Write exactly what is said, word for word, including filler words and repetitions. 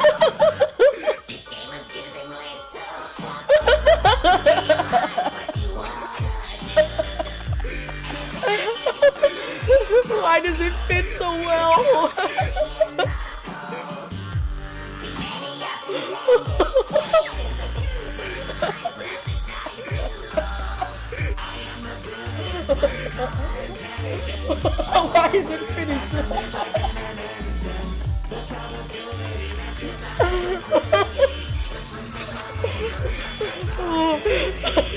Why does it fit so well? Why is it fitting so well?